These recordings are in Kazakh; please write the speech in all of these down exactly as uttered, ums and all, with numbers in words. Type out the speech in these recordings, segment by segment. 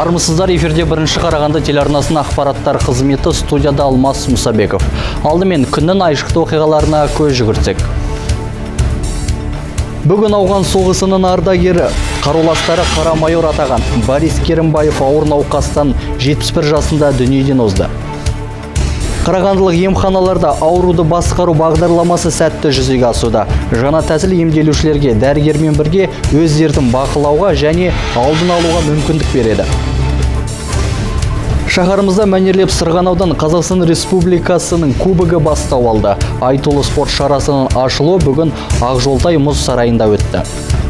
Армысыздар, эфирде бірінші Қарағанды телеарнасының ақпараттар қызметі, студияда Алмас Мұсабеков. Алдымен күннің айшықты оқиғаларына көз жүгіртсек. Бүгін ауған соғысының ардагері, қаруластары қара майор атаған Борис Керімбаев ауыр науқастан жетпіс бір жасында дүниеден озды. Қарағандылық емханаларда ауруды басқару бағдарламасы сәтті жүзеге асуда. Жаңа тәсіл емделушілерге дәрігермен бірге өз дертін бақылауға және алдын алуға мүмкіндік береді. Шаһарымызда мәнерлеп сырғанаудан Қазақстан Республикасының кубогы бастау алды. Айтулы спорт шарасының ашылуы бүгін Ақжолтай мұз сарайында өтті.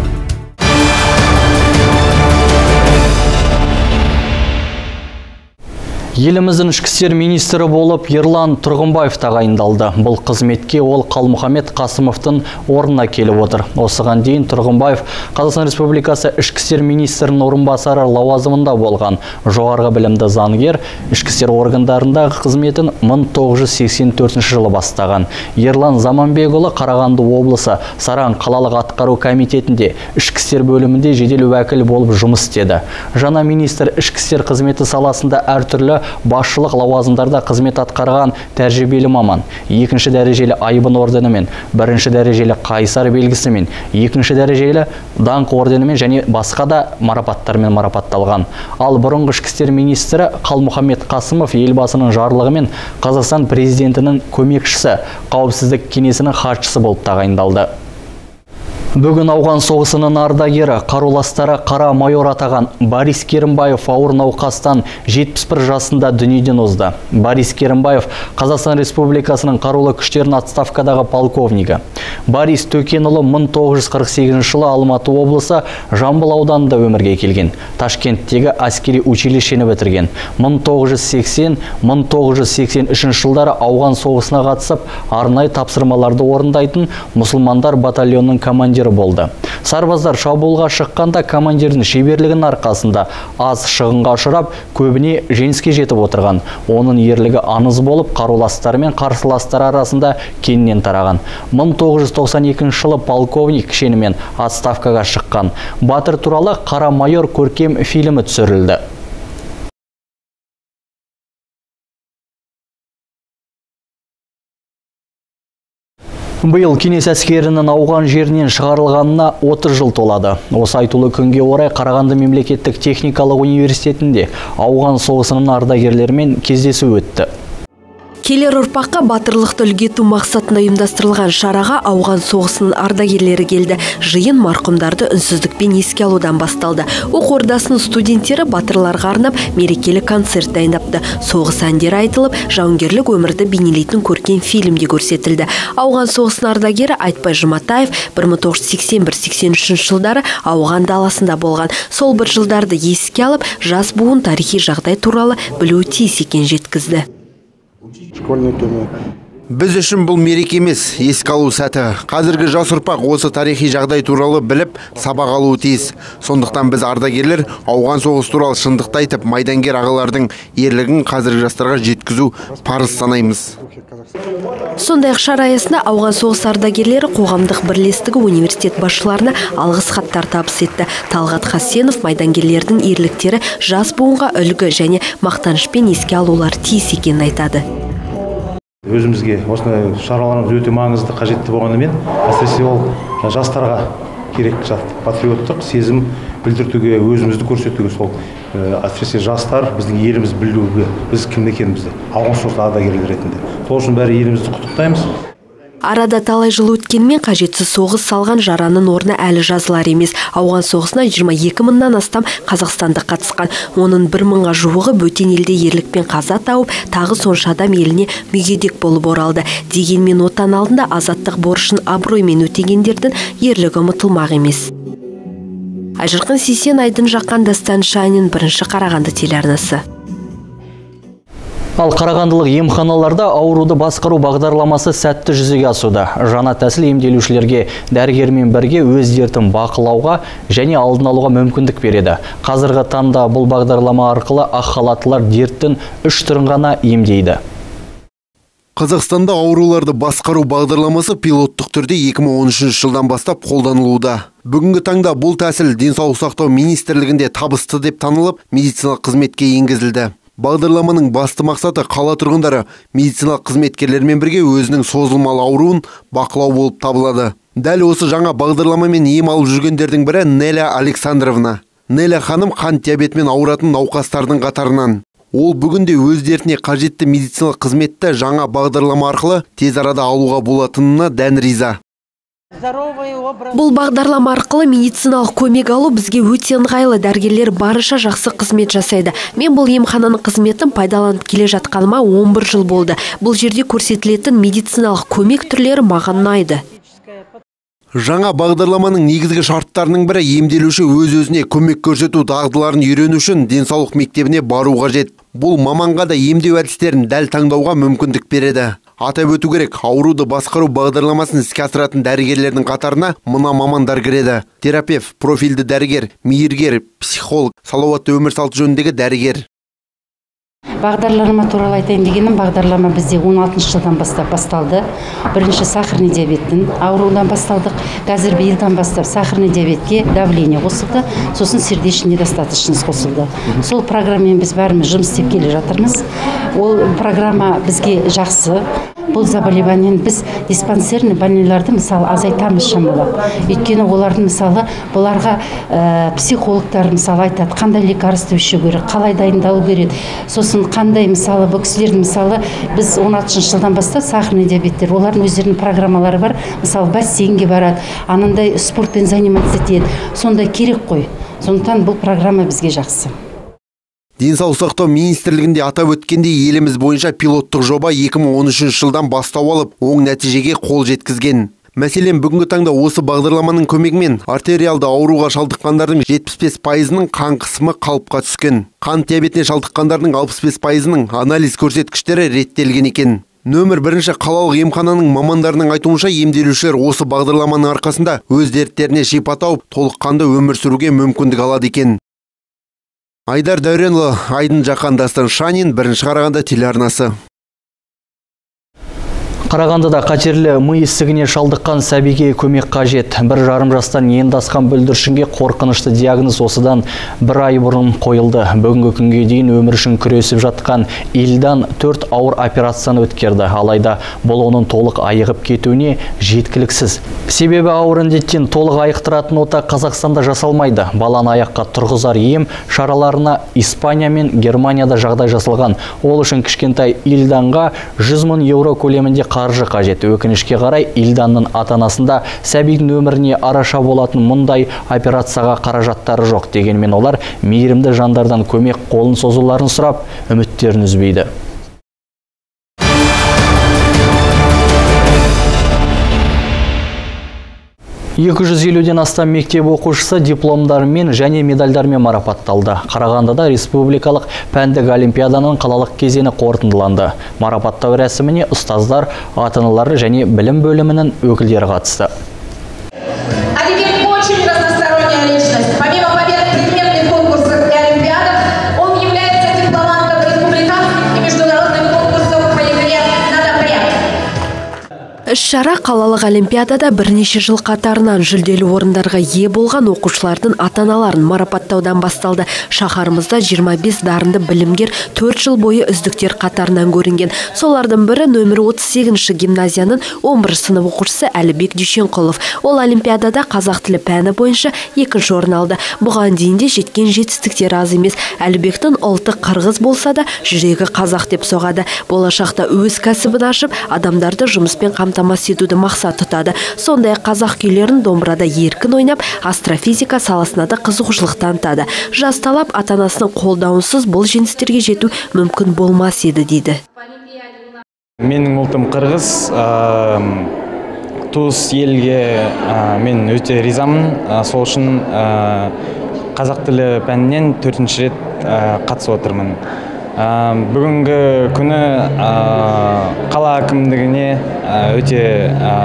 Еліміздің ішкі істер министрі болып Ерлан Тұрғынбаев тағайындалды. Бұл қызметке ол Қалмұхаммед Қасымовтың орнына келіп отыр. Осыған дейін Тұрғынбаев Қазақстан Республикасы ішкі істер министрінің орынбасары лауазымында болған. Жоғарғы білімді заңгер ішкі істер органдарындағы қызметін мың тоғыз жүз сексен төртінші жылы бастаған. Ерлан Заманбекұлы Қарағанды облысы Саран қалалық атқару комитетінде ішкі істер бөлімінде жедел уәкіл болып жұмыс істеді. Жаңа министр ішкі істер қызметі саласында әртүрлі басшылық лауазымдарда қызмет атқарған тәжірибелі маман. Екінші дәрежелі айбын орденімен, бірінші дәрежелі қайсар белгісімен, екінші дәрежелі даңқ орденімен және басқа да марапаттармен марапатталған. Ал бұрынғы ішкі істер министрі Қалмұхаммед Қасымов елбасының жарлығымен Қазақстан президентінің көмекшісі, қауіпсіздік кеңесінің хатшысы болып тағайындалды. Бүгін ауған соғысының ардагері, қаруластары қара майор атаған Борис Керімбаев ауыр науқастан жетпіс бір жасында дүниеден озды. Борис Керімбаев Қазақстан Республикасының қарулы күштерінің отставкадағы полковнигі. Борис Төкенұлы мың тоғыз жүз қырық сегізінші жылы Алматы облысы Жамбыл ауданында өмірге келген. Ташкенттегі әскери училищені бітірген. мың тоғыз жүз сексен - мың тоғыз жүз сексен үшінші жылдары ауған соғысына қатысып, арнайы тапсырмаларды орындайтын мұсылмандар батальонының командирі болды. Сарбаздар шабуылға шыққанда командирдің шеберлігінің арқасында аз шығынға ұшырап, көбіне жеңіске жетіп отырған. Оның ерлігі аңыз болып, қаруластары мен қарсыластары арасында кеңінен тараған. мың тоғыз жүз тоқсан екінші жылы полковник шенімен отставкаға шыққан. Батыр туралы «Қара майор» көркем фильмі түсірілді. Биыл кеңес әскерінің ауған жерінен шығарылғанына отыз жыл толады. Осы айтулы күнге орай Қарағанды мемлекеттік техникалық университетінде ауған соғысының ардагерлерімен кездесу өтті. Келер ұрпаққа батырлықты үлгету мақсатында ұйымдастырылған шараға ауған соғысының ардагерлері келді. Жиын марқұмдарды үнсіздікпен еске алудан басталды. Оқу ордасының студенттері батырларға арнап мерекелік концерт дайындапты. Соғыс әндері айтылып, жауынгерлік өмірді бейнелейтін көркем фильмде көрсетілді. Ауған соғысының ардагері Айтбай Жұматаев бір мың тоғыз жүз сексен бір - сексен үшінші жылдары ауған даласында болған. Сол бір жылдарды еске алып, жас буын тарихи жағдай туралы білуі тиіс екенін жеткізді. Біз үшін бұл мереке емес, еске алу сәті. Қазіргі жас ұрпақ осы тарихи жағдай туралы біліп, сабақ алуы тиіс. Сондықтан біз ардагерлер ауған соғыс туралы шындықты айтып, майдангер ағалардың ерлігін қазіргі жастарға жеткізу парыз санаймыз. Сондай-ақ шара аясында ауған соғыс ардагерлері қоғамдық бірлестігі университет басшыларына алғыс хаттар табыс етті. Талғат Хасенов майдангерлердің ерліктері жас буынға үлгі және мақтанышпен еске алулар тиіс екенін айтады. Өзімізге осындай шараларымыз өте маңызды, қажетті болғанымен, әсіресе ол жастарға керек патриоттық сезім білдіртуге, өзімізді көрсетуге, сол әсіресе жастар біздің еліміз білуге, біз кім екенімізді, ауған соғыс ардагерлері ретінде. Сол үшін бәрі елімізді құттықтаймыз. Арада талай жыл өткенмен қажетсіз соғыс салған жараның орны әлі жазылар емес. Ауған соғысына жиырма екі мыңнан астам қазақстандық қатысқан. Оның бір мыңға жуығы бөтен елде ерлікпен қаза тауып, тағы сонша адам еліне мүгедек болып оралды. Дегенмен отан алдында азаттық борышын абыроймен өтегендердің ерлігі ұмытылмақ емес. Айжарқын Сейсен, Айдын Жақан, Дастан Шанин, бірінші Қарағанды телеарнасы. Ал Қарағандылық емханаларда ауруды басқару бағдарламасы сәтті жүзеге асуда. Жаңа тәсіл емделушілерге дәрігермен бірге өз дертін бақылауға және алдын алуға мүмкіндік береді. Қазіргі таңда бұл бағдарлама арқылы ақ халаттылар дерттің үш түрін ғана емдейді. Қазақстанда ауруларды басқару бағдарламасы пилоттық түрде екі мың он үшінші жылдан бастап қолданылуда. Бүгінгі таңда бұл тәсіл денсаулық сақтау министрлігінде табысты деп танылып, медициналық қызметке енгізілді. Бағдарламаның басты мақсаты қала тұрғындары медициналық қызметкерлермен бірге өзінің созылмалы ауруын бақылау болып табылады. Дәл осы жаңа бағдарламамен ем алып жүргендердің бірі Неля Александровна. Неля ханым қант диабетімен ауыратын науқастардың қатарынан. Ол бүгінде өз дертіне қажетті медициналық қызметті жаңа бағдарлама арқылы тез арада алуға болатынына дән риза. Бұл бағдарлама арқылы медициналық көмек алу бізге өте ыңғайлы, дәрігерлер барынша жақсы қызмет жасайды. Мен бұл емхананың қызметін пайдаланып келе жатқаныма он бір жыл болды. Бұл жерде көрсетілетін медициналық көмек түрлері маған ұнайды. Жаңа бағдарламаның негізгі шарттарының бірі емделуші өз-өзіне көмек көрсету дағдыларын үйрену үшін денсаулық мектебіне бару қажет. Бұл маманға да емдеу әдістерін дәл таңдауға мүмкіндік береді. Атап өту керек, ауруды басқару бағдарламасын іске асыратын дәрігерлердің қатарына мына мамандар кіреді: терапевт, профильді дәрігер, мейіргер, психолог, салауатты өмір салты жөніндегі дәрігер. Бағдарлама туралы айтайын дегенім, бағдарлама бізде он алтыншы жылдан бастап басталды. Бірінші сахарный диабеттің аурудан басталдық. Қазір биылдан бастап сахарный диабетке давление қосылды, сосын сердечный недостаточность қосылды. Сол программамен біз бәріміз жұмыс істеп келе жатырмыз. Ол программа бізге жақсы. Бұл заболеваниені біз диспансерный больнияларды мысалы азайтамыз шамалап. Өйткені олардың мысалы бұларға ә, психологтар мысалы айтады, қандай лекарство ішу керек, қалай дайындалу керек. Сосын қандай мысалы бұл кісілердің мысалы біз он алтыншы жылдан бастап сахарный диабеттер, олардың өздерінің программалары бар. Мысалы бассейнге барады, анандай спортпен заниматься етеді. Сондай керек қой. Сондықтан бұл программа бізге жақсы. Денсаулық сақтау министрлігінде атап өткендей, еліміз бойынша пилоттық жоба екі мың он үшінші жылдан бастау алып, оң нәтижеге қол жеткізген. Мәселен, бүгінгі таңда осы бағдарламаның көмегімен артериалды ауруға шалдыққандардың жетпіс бес пайызының қан қысымы қалыпқа түскен. Қант диабетіне шалдыққандардың алпыс бес пайызының анализ көрсеткіштері реттелген екен. Нөмір бірінші қалалық емхананың мамандарының айтуынша, емделушілер осы бағдарламаның арқасында өз дерттеріне шипа тауып, толыққанды өмір сүруге мүмкіндік алады екен. Айдар Дәуренұлы, Айдын Жақан, Дастан Шанин, бірінші Қарағанды телеарнасы. Қарағандыда қатерлі ми ісігіне шалдыққан сәбиге көмек қажет. Бір жарым жастан енді асқан бүлдіршінге қорқынышты диагноз осыдан бір ай бұрын қойылды. Бүгінгі күнге дейін өмір үшін күресіп жатқан Ильдан төрт ауыр операцияны өткерді. Алайда бұл оның толық айығып кетуіне жеткіліксіз. Себебі ауыр індеттен толық айықтыратын ота Қазақстанда жасалмайды. Баланы аяққа тұрғызар ем шараларына Испания мен Германияда жағдай жасалған. Ол үшін кішкентай Ильданға жүз мың еуро көлемінде қаржы қажет. Өкінішке қарай, Ильданның ата-анасында сәбидің өміріне араша болатын мұндай операцияға қаражаттары жоқ. Дегенмен олар мейірімді жандардан көмек қолын созуларын сұрап, үміттерін үзбейді. екі жүз елуден астам мектеп оқушысы дипломдармен және медальдармен марапатталды. Қарағандыда республикалық пәндік олимпиаданың қалалық кезеңі қорытындыланды. Марапаттау рәсіміне ұстаздар, ата-аналары және білім бөлімінің өкілдері қатысты. Іс-шара қалалық олимпиадада бірнеше жыл қатарынан жүлделі орындарға ие болған оқушылардың ата-аналарын марапаттаудан басталды. Шаһарымызда жиырма бес дарынды білімгер төрт жыл бойы үздіктер қатарынан көрінген. Солардың бірі нөмір отыз сегізінші гимназияның он бірінші сынып оқушысы Әлібек Дүйсенқұлов. Ол олимпиадада қазақ тілі пәні бойынша екінші орын алды. Бұған дейін де жеткен жетістіктері аз емес. Әлібектің ұлты қырғыз болса да, жүрегі қазақ деп соғады. Болашақта өз кәсібін ашып, адамдарды жұмыспен қамтамасыз етуді мақсат тұтады. Сондай қазақ күйлерін домбырада еркін ойнап, астрофизика саласына да қызығушылық танытады. Жас талап ата-анасының қолдауынсыз бұл жеңістерге жету мүмкін болмас еді дейді. Менің ұлтым қырғыз, туыс елге мен өте ризамын. Сол үшін қазақ тілі пәнінен төртінші рет қатысып отырмын. Бүгінгі күні қала әкімдігіне өте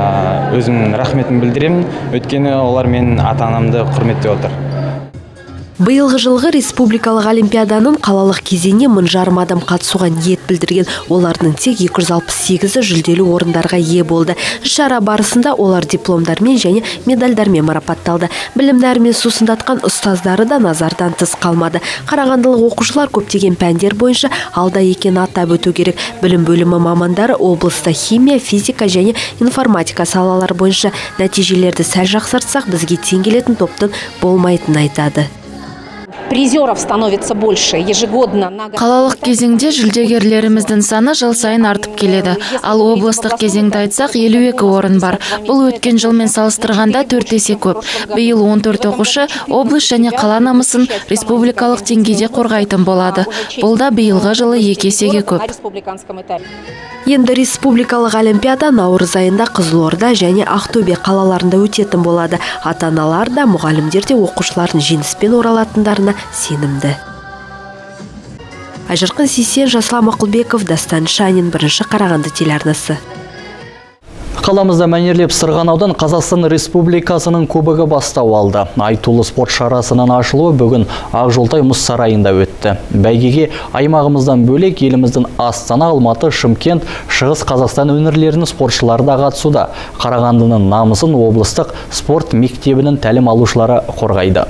өзімнің рахметін білдіремін. Өйткені олар менің ата-анамды құрметтеп отыр. Биылғы жылғы республикалық олимпиаданың қалалық кезеңіне мың жарым адам қатысуға ниет білдірген. Олардың тек екі жүз алпыс сегізі жүлделі орындарға ие болды. Шара барысында олар дипломдармен және медальдармен марапатталды. Білімдерімен сусындатқан ұстаздары да назардан тыс қалмады. Қарағандылық оқушылар көптеген пәндер бойынша алда екен атап өту керек. Білім бөлімі мамандары облыста химия, физика және информатика салалары бойынша нәтижелерді сәл жақсартсақ, бізге тең келетін топтың болмайтынын айтады. Призеров становится больше ежегодно. Қалалық кезеңде жүлдегерлеріміздің саны жыл сайын артып келеді. Ал облыстық кезеңді айтсақ, елу екі орын бар. Бұл өткен жылмен салыстырғанда төрт есе көп. Биыл он төрт оқушы облыс және қала намысын республикалық деңгейде қорғайтын болады. Бұл да биылғы жылы екі есеге көп. Енді республикалық олимпиада наурыз айында Қызылорда және Ақтөбе қалаларында өтетін болады. Ата-аналар да, мұғалімдер де оқушылардың жеңіспен оралатындарына сенімді. Айжарқын Сейсен, Жасұлан Мақұлбеков, Дастан Шанин, бірінші Қарағанды телеарнасы. Қаламызда мәнерлеп сырғанаудан Қазақстан Республикасының кубогы бастау алды. Айтулы спорт шарасының ашылуы бүгін Ақжолтай мұз сарайында өтті. Бәйгеге аймағымыздан бөлек еліміздің Астана, Алматы, Шымкент, Шығыс Қазақстан өңірлерінің спортшылары да қатысуда. Қарағандының намысын облыстық спорт мектебінің тәлім алушылары қорғайды.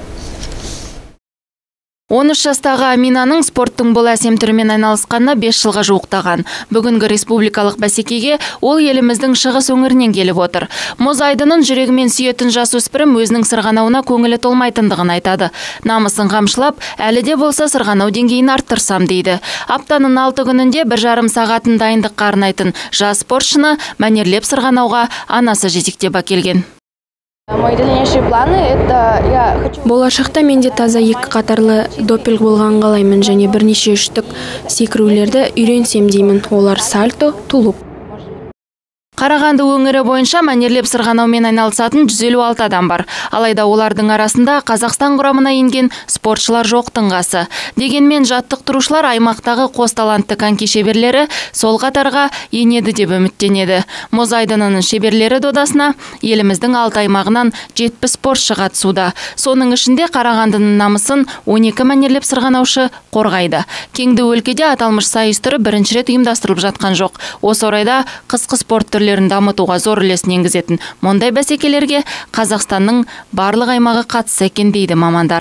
он үш жастағы Аминаның спорттың бұл әсем түрімен айналысқанына бес жылға жуықтаған. Бүгінгі республикалық бәсекеге ол еліміздің шығыс өңірінен келіп отыр. Мұз айдынын жүрегімен сүйетін жасөспірім өзінің сырғанауына көңілі толмайтындығын айтады. Намысын қамшылап, әлі де болса сырғанау деңгейін арттырсам дейді. Аптаның алты күнінде бір жарым сағатын дайындыққа арнайтын жас спортшыны мәнерлеп сырғанауға анасы жетектеп әкелген. Болашақта менде таза екі қатарлы допинг болған қалаймын және бірнеше үштік секірулерді үйренсем деймін. Олар сальто, тулуп. Қарағанды өңірі бойынша мәнерлеп сырғанаумен айналысатын жүз елу алты адам бар. Алайда олардың арасында Қазақстан құрамына енген спортшылар жоқтың қасы. Дегенмен жаттықтырушылар аймақтағы қос талантты коньки шеберлері сол қатарға енеді деп үміттенеді. Мұз айдынының шеберлері додасына еліміздің алты аймағынан жетпіс спортшы қатысуда. Соның ішінде Қарағандының намысын он екі мәнерлеп сырғанаушы қорғайды. Кеңді өлкеде аталмыш сайыс түрі бірінші рет ұйымдастырылып жатқан жоқ. Осы орайда қысқы спорт түрлерін дамытуға зор үлесін енгізетін мұндай бәсекелерге Қазақстанның барлық аймағы қатысса екен дейді мамандар.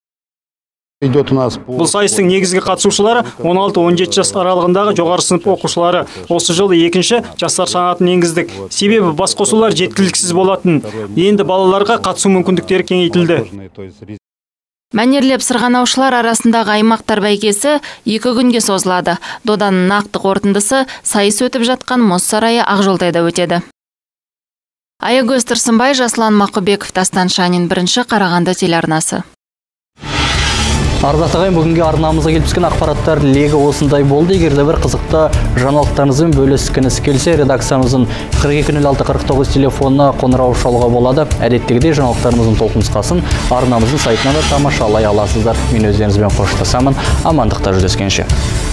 Бұл сайыстың негізгі қатысушылары он алты он жеті жас аралығындағы жоғары сынып оқушылары. Осы жылы екінші жастар санатын енгіздік. Себебі бас қосулар жеткіліксіз болатын. Енді балаларға қатысу мүмкіндіктері кеңейтілді. Мәнерлеп сырғанаушылар арасындағы аймақтар бәйгесі екі күнге созылады. Доданың нақты қорытындысы сайыс өтіп жатқан мұз сарайы Ақжолтайда өтеді. Аягөз Тұрсынбай, Жасұлан Мақұлбеков, Дастан Шанин, бірінші Қарағанды телеарнасы. Ардақты ағайын, бүгінгі арнамызға келіп түскен ақпараттар легі осындай болды. Егерде бір қызықты жаңалықтарыңызбен бөліскіңіз келсе, редакциямыздың қырық екі нөл алты қырық тоғыз телефонына қоңырау шалуға болады. Әдеттегідей жаңалықтарымыздың толқынысқасын арнамыздың сайтынан да тамашалай аласыздар. Мен өздеріңізбен қоштасамын. Амандықта жүздескенше.